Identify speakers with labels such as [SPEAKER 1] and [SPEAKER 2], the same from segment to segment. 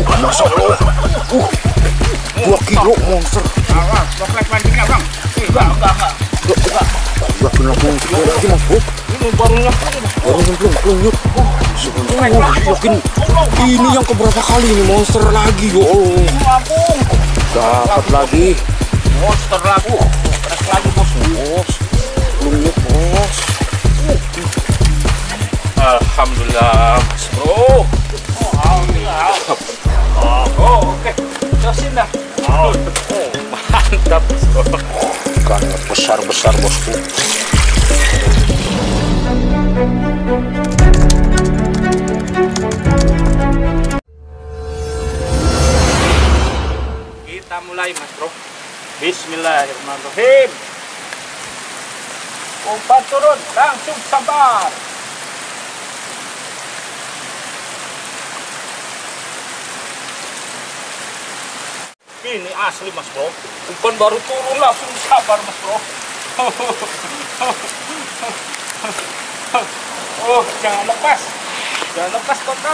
[SPEAKER 1] Masya Allah. 2 kilo monster.
[SPEAKER 2] Komplek pancingnya bang. Enggak.
[SPEAKER 1] 2 kilo monster lagi mas bro.
[SPEAKER 2] Ini baru nyemplung.
[SPEAKER 1] Yuk. Yakin ini yang keberapa kali ini monster lagi ya Allah. Dapat lagi.
[SPEAKER 2] Monster lagi. Fresh lagi bos.
[SPEAKER 1] Lunyuk bos.
[SPEAKER 2] Alhamdulillah mas bro. Alhamdulillah. Oke. Terusin dah. Mantap mas bro.
[SPEAKER 1] Ikannya besar-besar bosku.
[SPEAKER 2] Kita mulai mas bro. Bismillahirrahmanirrahim. Umpan turun, langsung sabar. Ini asli mas bro. Umpan baru turun langsung sabar mas bro. Oh, jangan lepas kotor.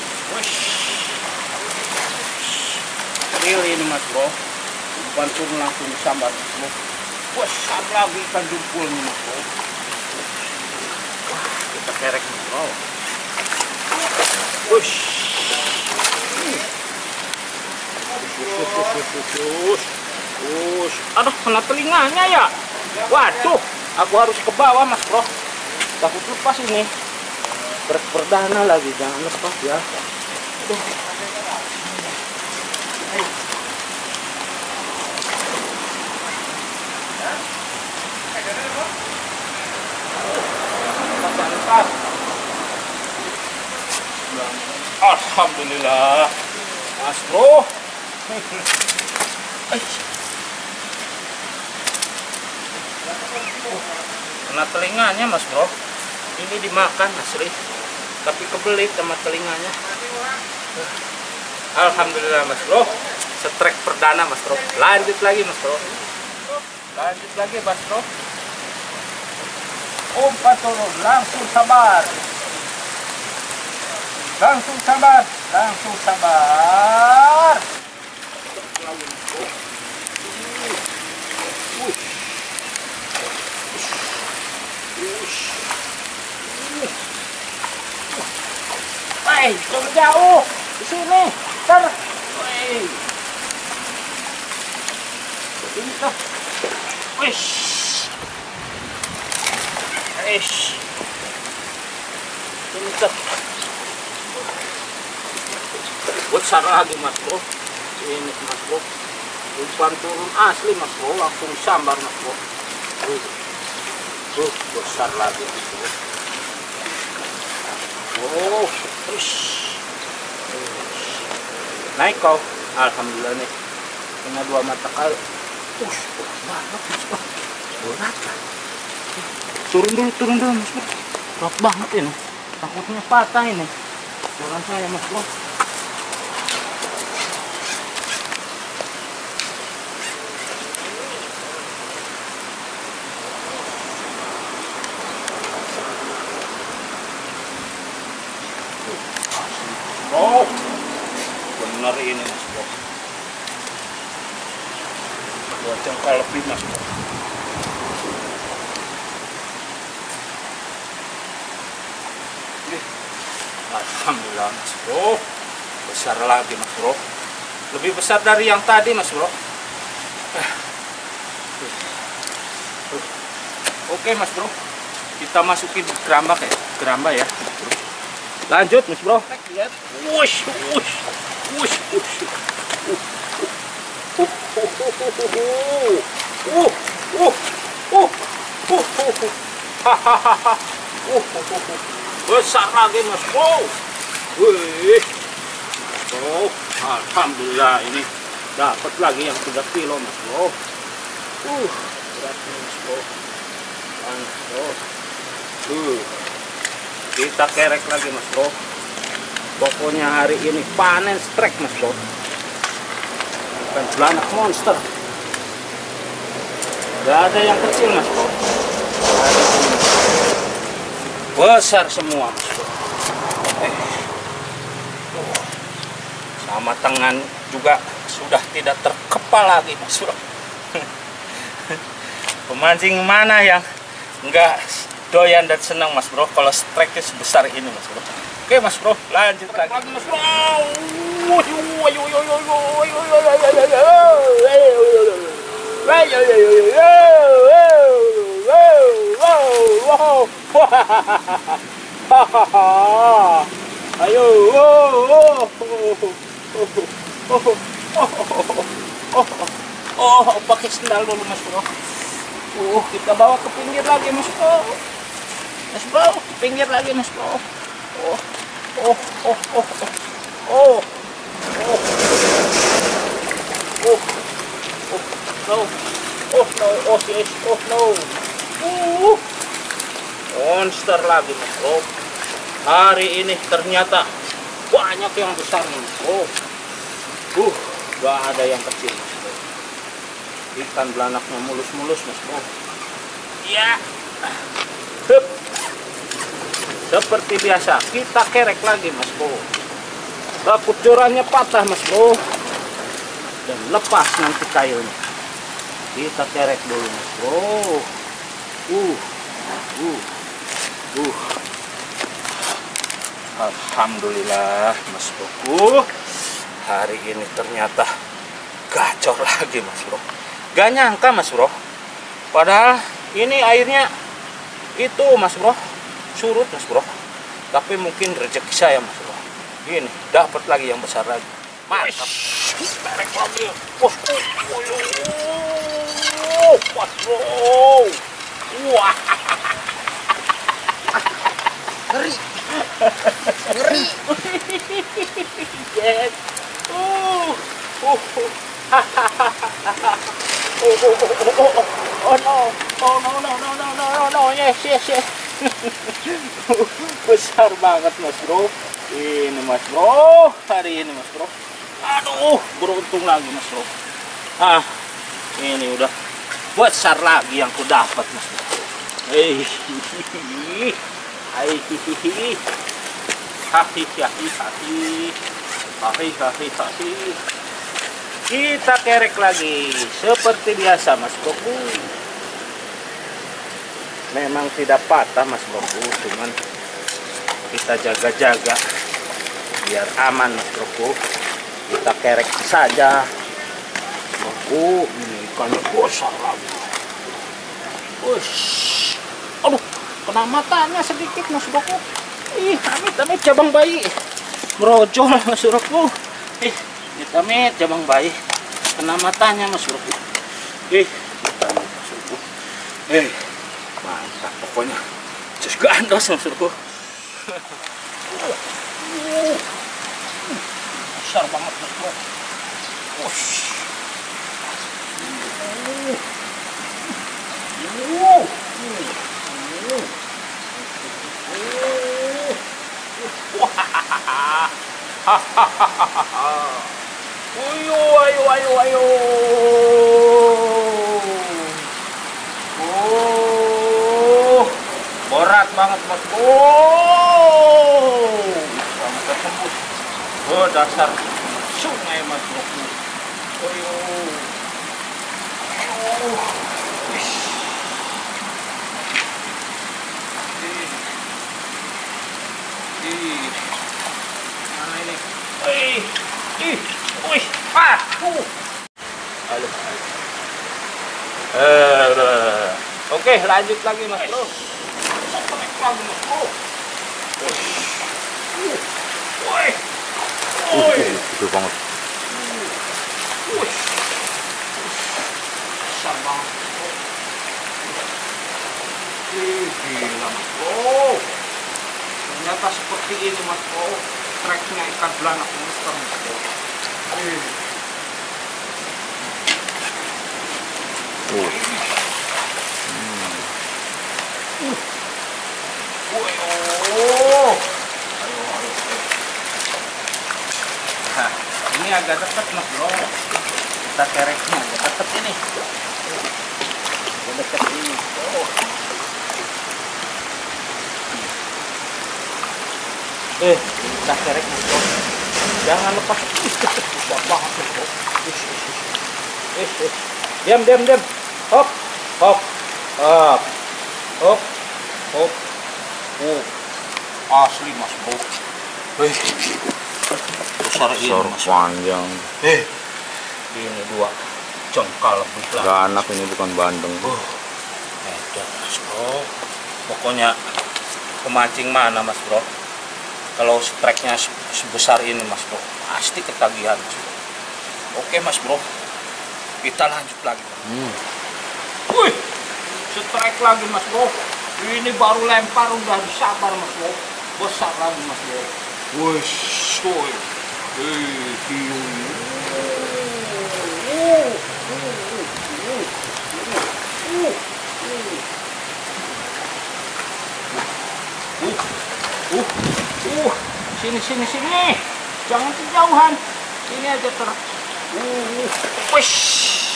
[SPEAKER 2] Real ini mas bro. Umpan turun langsung sambar mas bro. Besar lagi ikan jempol nih mas bro. Kita kerek mas bro. Wush. Aduh, kena telinganya ya. Waduh, aku harus ke bawah mas bro. Takut lepas ini. Perdana lagi, jangan lepas ya. Aduh. Alhamdulillah mas bro. Kena telinganya mas bro. Ini dimakan asli, tapi kebelit sama telinganya. Alhamdulillah mas bro. Strike perdana mas bro. Lanjut lagi mas bro. Lanjut lagi mas bro. Umpan turun, langsung sabar. Langsung sabar. Baik, jauh di sini. Ini tuh. Ini tuh. Besar lagi mas bro. Ini mas bro. Umpan turun asli mas bro. Langsung sambar mas bro. Besar lagi mas bro. Naik kau. Alhamdulillah nih. Kena 2 mata kali. Berat banget mas bro. Berat kan. Turun dulu mas bro. Berat banget ini. Takutnya patah ini. Turun saya mas bro. Oh, benar ini mas bro. 2 jengkal lebih mas bro. Alhamdulillah mas bro. Besar lagi mas bro. Lebih besar dari yang tadi mas bro. Oke mas bro. Kita masukin gerambak ya. Gerambak ya. Lanjut mas bro. Wush. Besar lagi mas bro. Wih. Oh, alhamdulillah ini dapat lagi yang 3 kilo mas bro. Berat mas bro. Mantap. Kita kerek lagi mas bro. Pokoknya hari ini panen strike mas bro. Bukan belanak monster. Gak ada yang kecil mas bro. Besar semua mas bro. Sama tangan juga sudah tidak terkepal lagi Mas Bro. Pemancing mana yang enggak doyan dan senang Mas Bro kalau strike sebesar ini Mas Bro. Oke Mas Bro, lanjut lagi Mas Bro. Ayo. Pakai sendal dulu Mas Bro. Kita bawa ke pinggir lagi Mas Bro. Mas Bro, ke pinggir lagi Mas Bro. Monster lagi Mas Bro. Hari ini ternyata banyak yang besar nih Mas Bro. Gak ada yang kecil Mas Bro. Ikan belanaknya mulus-mulus Mas Bro. Ya. Hup. Seperti biasa kita kerek lagi Mas Bro. Takut jorannya patah Mas Bro. Dan lepas nanti kayunya. Kita kerek dulu Mas Bro. Alhamdulillah Mas Bro. Hari ini ternyata gacor lagi Mas Bro. Gak nyangka Mas Bro. Padahal ini airnya itu Mas Bro, surut Mas Bro. Tapi mungkin rezeki saya Mas Bro. Ini dapat lagi yang besar lagi. Mantap. Tarik lagi. Mas Bro. Wah.
[SPEAKER 1] Ngeri. Ngeri.
[SPEAKER 2] Yes. No. Yes. Besar banget Mas Bro. Ini Mas Bro. Hari ini Mas Bro. Aduh, beruntung lagi Mas Bro. Ini udah besar lagi yang ku dapat Mas Bro. Kita kerek lagi seperti biasa Mas Bro. Memang tidak patah Mas Bro, cuman kita jaga-jaga biar aman Mas Bro. Kita kerek saja. Ini ikannya besar lagi. Aduh, kena matanya sedikit Mas Bro. Amit cabang bayi. Merojol Mas Bro. Amit cabang bayi. Kena matanya Mas Bro. Mantap pokoknya. Just gandos Mas Bro. Besar banget Mas Bro. Ayo. Berat banget Mas Bro. Sampai tembus ke dasar sungai Mas Bro. Mana ini? Oke, lanjut lagi Mas Bro.
[SPEAKER 1] Itu banget.
[SPEAKER 2] Besar banget. Gila Mas Bro. Ternyata seperti ini Mas Bro. Treknya ikan belanak monster Mas Bro. Nah, ini agak dekat Mas Bro. Kita kereknya agak dekat ini. Agak dekat ini. Kita kerek Mas Bro. Jangan lepas. Kuat banget nih bro. Diam. Hop. Hop. Hop. Hop. Hop. Asli mas bro. Besar ini mas.
[SPEAKER 1] Panjang.
[SPEAKER 2] Ini 2 jengkal lebih lah.
[SPEAKER 1] Ganak ini bukan bandeng.
[SPEAKER 2] Edan mas bro. Pokoknya pemancing mana mas bro, kalau strike-nya sebesar ini mas bro, pasti ketagihan mas bro. Oke mas bro, kita lanjut lagi. Wih, strike lagi mas bro. Ini baru lempar udah sabar mas bro. Besar lagi mas bro. Wih, soy. Hiu. Sini. Jangan kejauhan. Sini aja Wish.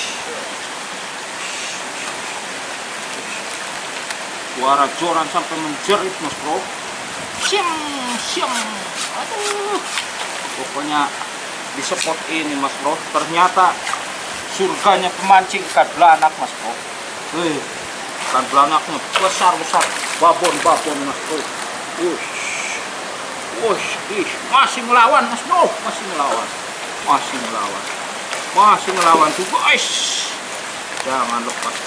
[SPEAKER 2] Suara joran sampai menjerit mas bro. Siam. Aduh. Pokoknya di spot ini mas bro, ternyata surganya pemancing ikan belanak mas bro. Ikan belanaknya besar. Babon mas bro. Masih melawan mas bro, masih melawan tuh guys. Jangan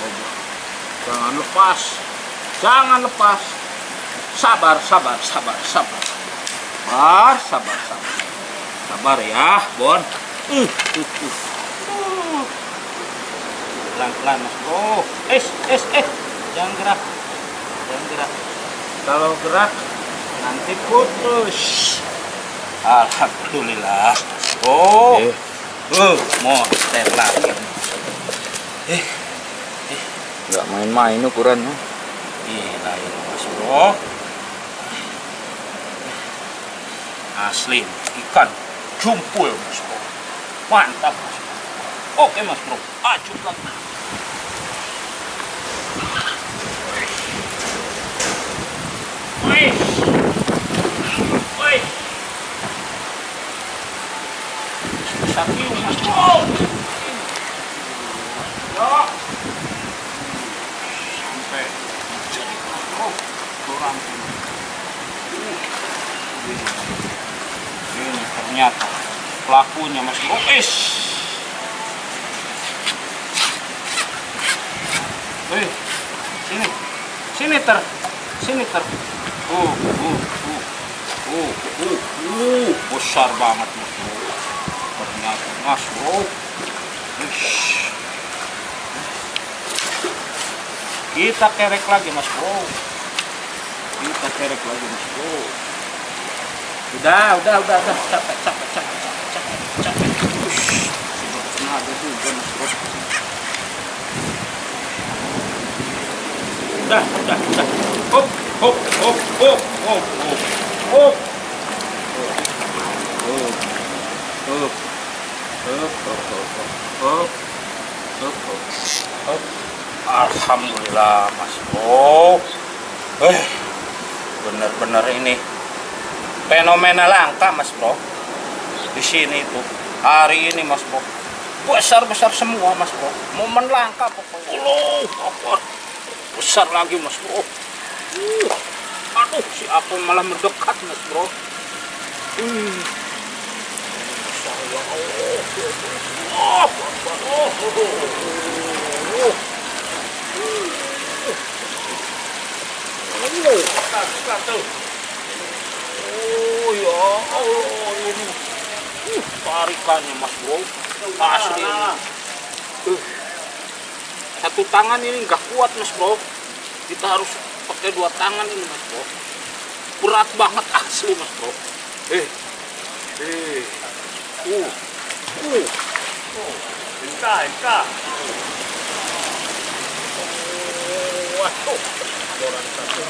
[SPEAKER 2] lepas. Sabar ya Bon. Pelan-pelan mas bro. Jangan gerak. Kalau gerak nanti putus. Alhamdulillah. Monster lagi.
[SPEAKER 1] Nggak main-main ukurannya.
[SPEAKER 2] Gila ini mas bro. Asli ikan jumpul mas bro. Mantap mas bro. Oke mas bro, acuh lagi. Sakiu mas bro. Sampai jadi mas bro. Kurang ini ternyata pelakunya mas bro. Sini ter. Besar banget mas bro. Ternyata mas bro. Kita kerek lagi mas bro. Udah. Capek. Tenaga juga mas bro. Udah. Hop. Alhamdulillah mas bro. Bener-bener ini fenomena langka mas bro. Di sini itu hari ini mas bro, besar semua mas bro. Momen langka pokoknya. Besar lagi mas bro. Aduh, si aku malah mendekat mas bro. Ya Allah ini tarikannya mas bro, asli. Satu tangan ini nggak kuat mas bro, kita harus pakai 2 tangan ini mas bro. Berat banget asli mas bro. Enggak. Waduh, orang satu.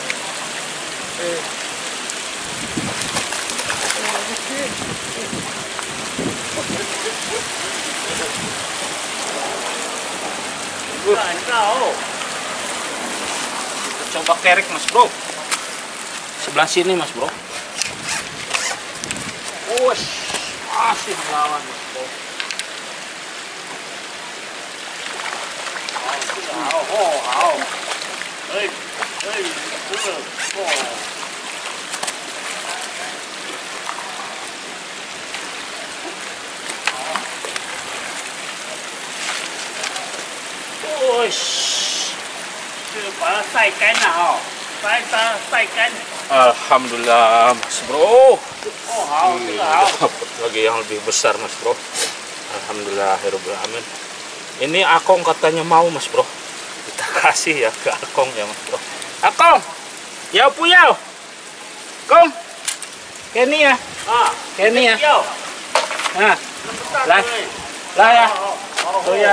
[SPEAKER 2] Kita coba kerek mas bro. Sebelah sini mas bro. Masih melawan bosku. Alhamdulillah mas bro. Dapat lagi yang lebih besar mas bro. Alhamdulillahirobbilalamin. Ini Akong katanya mau mas bro. Kita kasih ya ke Akong ya mas bro. Akong, ya punya. Kong, Kenny ya. Kenny ya. Nah, lah ya. Oh ya.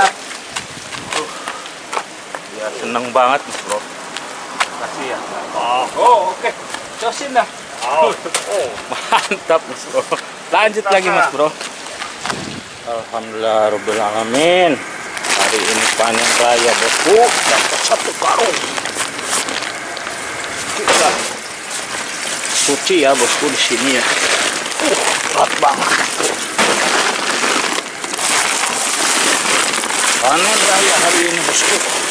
[SPEAKER 2] Ya seneng banget mas bro. Kasih ya. Oh oke. Cosin dah. Mantap mas bro. Lanjut lagi mas bro. Alhamdulillahirobbilalamin. Hari ini panen raya bosku. Dapat 1 karung. Kita suci ya bosku di sini ya. Berat banget. Panen raya hari ini bosku.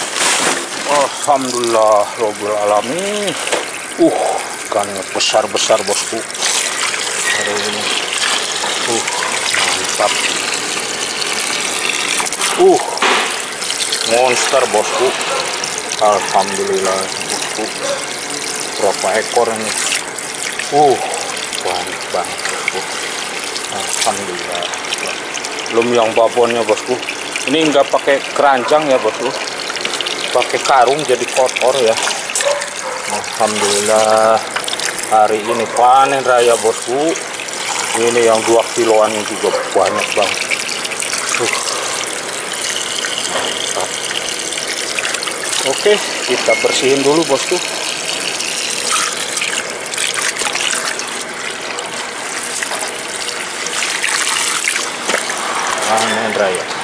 [SPEAKER 2] Alhamdulillahirobbilalamin. Ikannya besar-besar bosku. Hari ini. Mantap. Monster bosku. Alhamdulillah bosku. Berapa ekor ini? Banyak banget bosku. Alhamdulillah. Belum yang babonnya bosku. Ini enggak pakai keranjang ya bosku. Pakai karung jadi kotor ya. Alhamdulillah. Hari ini panen raya bosku. Ini yang 2 kiloan juga banyak banget. Mantap. Oke, kita bersihin dulu bosku. Panen raya.